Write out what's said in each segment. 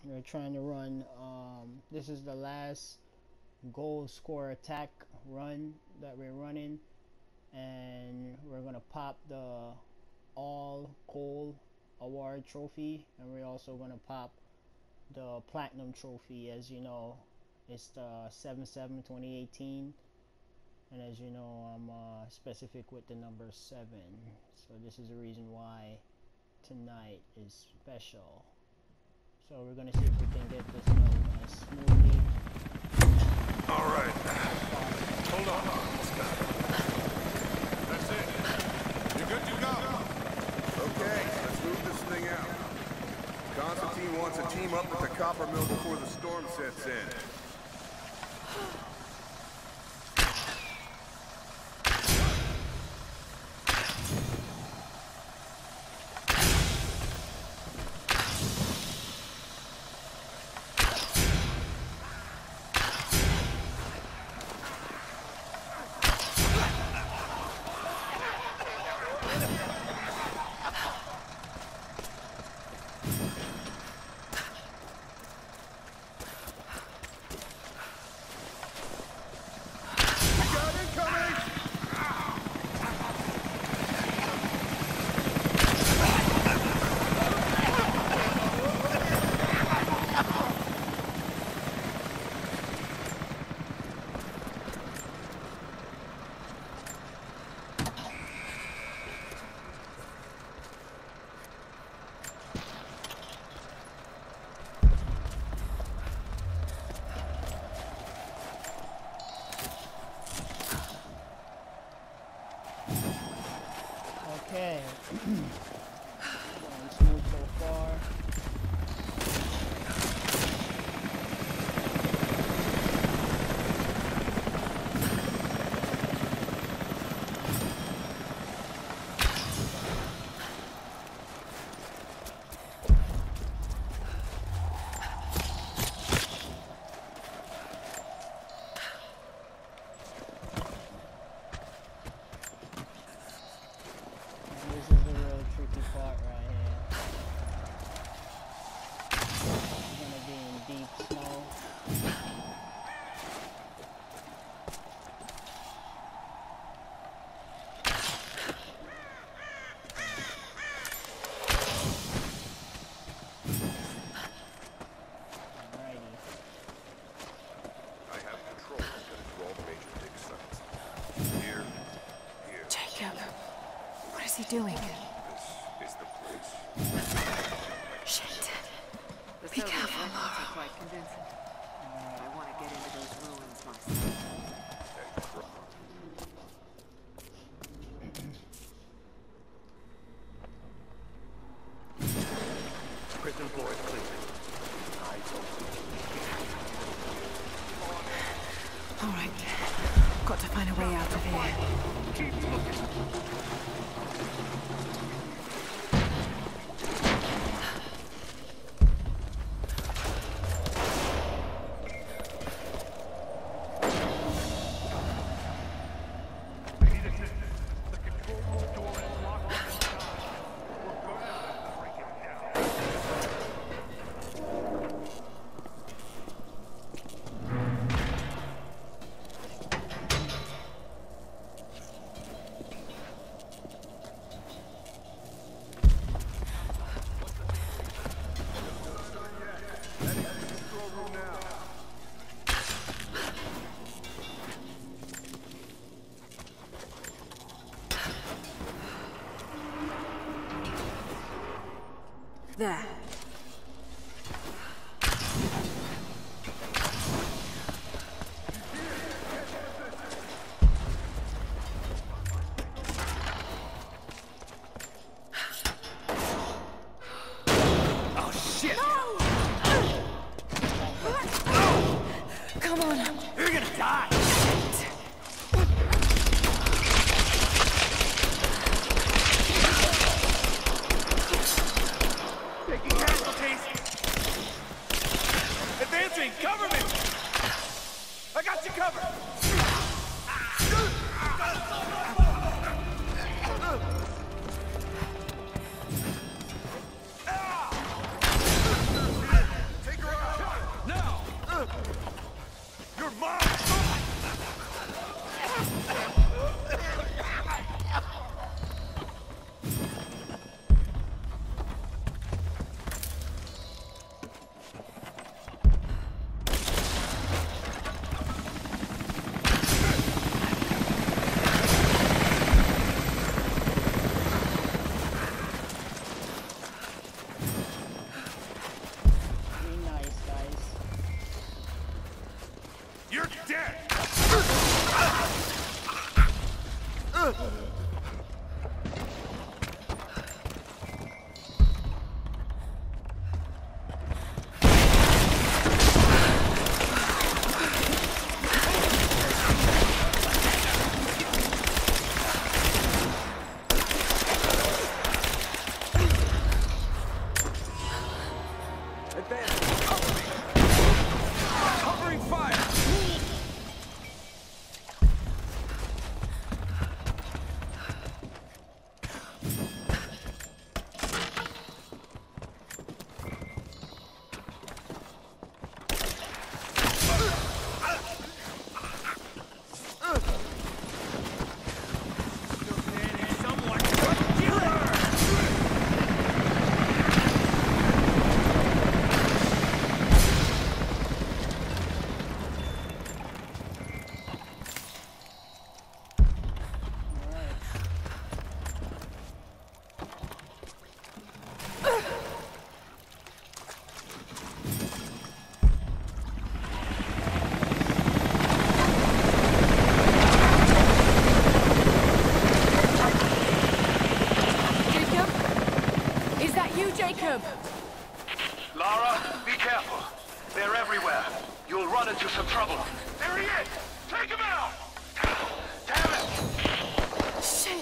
We're trying to run. This is the last goal score attack run that we're running, and we're gonna pop the all goal award trophy, and we're also gonna pop the platinum trophy. As you know, it's the 7/7/2018, and as you know, I'm specific with the number 7, so this is the reason why tonight is special. So we're gonna see if we can get this done as smoothly. All right. Hold on. That's it. You're good to go. Okay, let's move this thing out. Constantine wants a team up at the copper mill before the storm sets in. Okay. Going smooth so far. This is the real tricky part right here. It's gonna be in deep snow. Alrighty. I have control. I'm gonna do all the major dig sites. Here. Jacob, what is he doing? This is the place. Shit. The Be Soviet careful, weapons Laura. are quite convincing. I want to get into those ruins myself. Prison floor is clear. Eyes open. All right. Got to find a way out of here. Keep looking. There. Oh, shit! Come on. You're gonna die! Taking casualties! Advancing! Cover me! I got you covered! Take advantage. Cover me. Covering fire. Jacob! Lara, be careful. They're everywhere. You'll run into some trouble. There he is! Take him out! Damn it! Shit!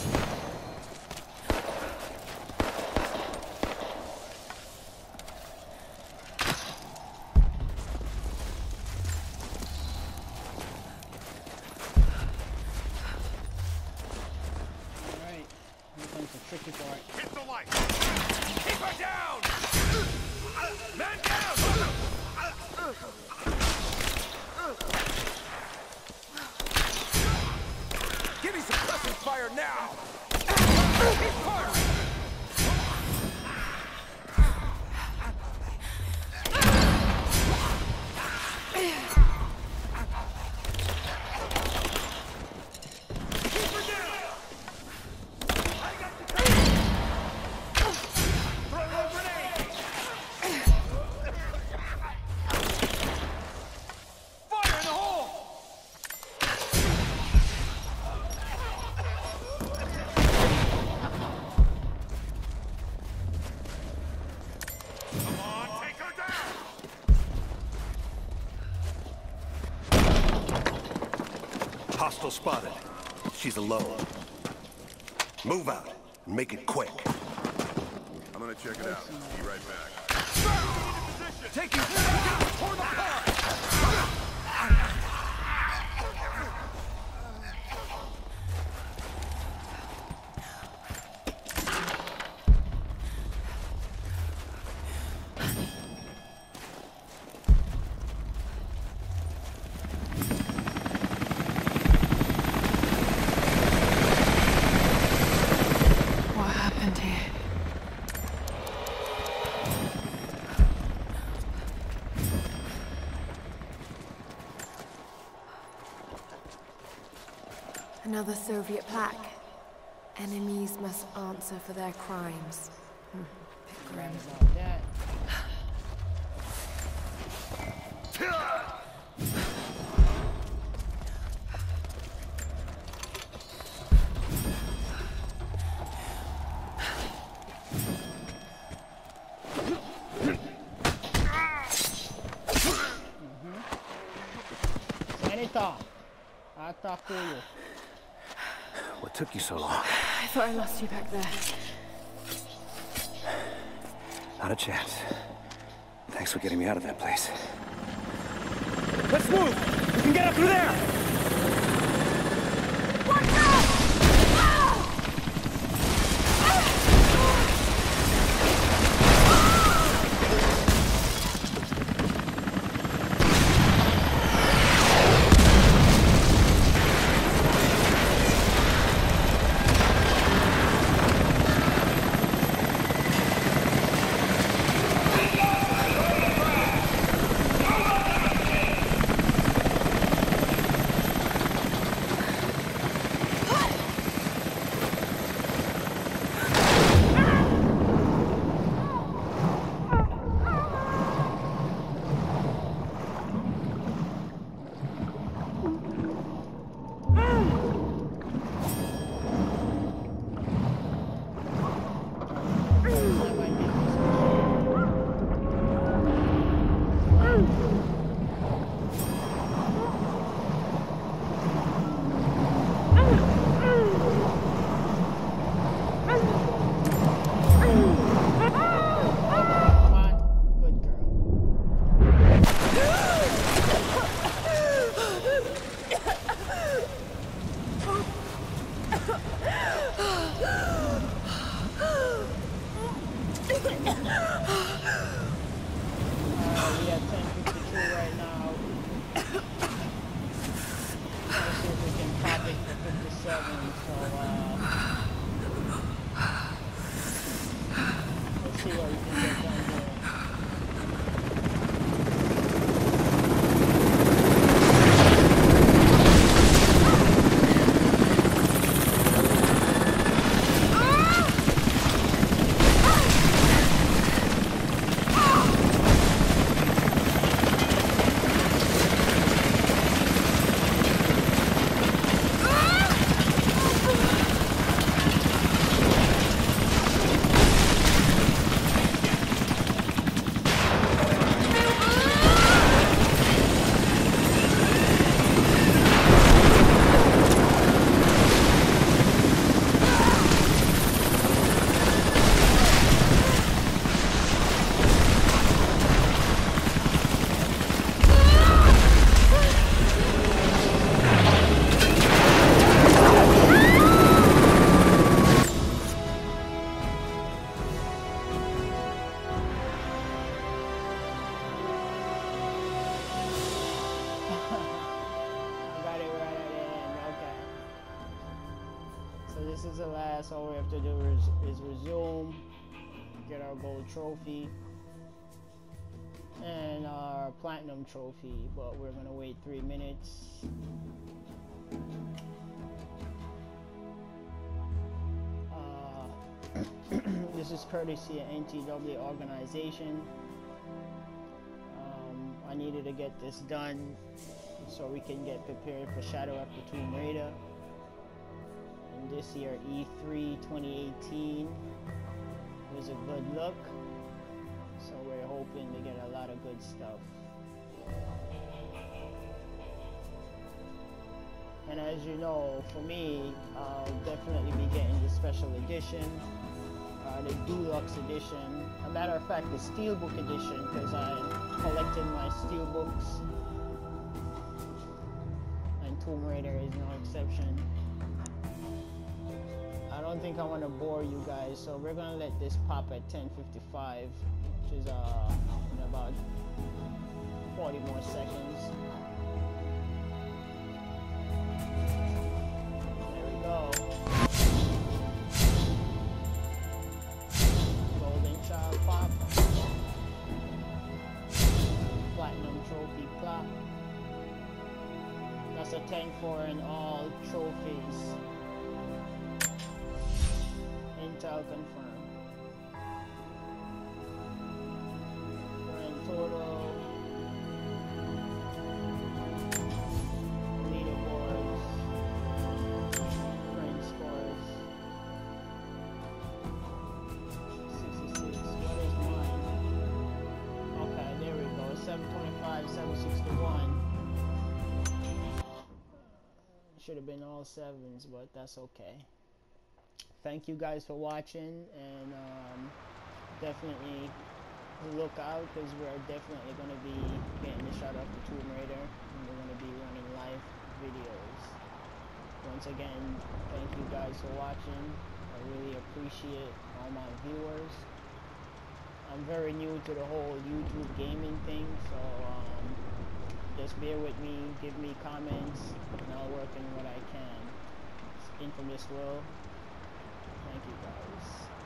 Alright, here comes the tricky part. Hit the light. Keep her down! Man down! Give me some suppressing fire now! Keep firing! Keep her down! I got the throw a grenade! Fire in the hole! Come on, take her down! Hostile spotted. She's alone. Move out and make it quick. I'm gonna check it out. Be right back. Take you toward the car! What happened here? Another Soviet plaque. Enemies must answer for their crimes. Bit grim. About that. Senator, atakuyo. What took you so long? I thought I lost you back there. Not a chance. Thanks for getting me out of that place. Let's move! We can get up through there! Come on, good girl. this is the last. All we have to do is resume, get our gold trophy and our platinum trophy, but we're gonna wait 3 minutes. This is courtesy of NTW organization. I needed to get this done so we can get prepared for Shadow of the Tomb Raider. And this year, E3 2018 was a good look, so we're hoping to get a lot of good stuff. And as you know, for me, I'll definitely be getting the special edition, the deluxe edition. A matter of fact, the steelbook edition, because I collected my steelbooks, and Tomb Raider is no exception. I don't think I want to bore you guys, so we're gonna let this pop at 10:55, which is in about 40 more seconds. There we go. Golden Child pop. Platinum trophy pop. That's a 10-4 in all trophies. Intel confirmed. Grand total. Leaderboards. Friend scores. 66. What is mine? Okay, there we go. 725, 761. Should have been all 7s, but that's okay. Thank you guys for watching, and definitely look out, because we're definitely going to be getting the Shadow of the Tomb Raider, and we're going to be running live videos. Once again, thank you guys for watching. I really appreciate all my viewers. I'm very new to the whole YouTube gaming thing, so just bear with me, give me comments, and I'll work in what I can. It's Infamous Will. Thank you guys.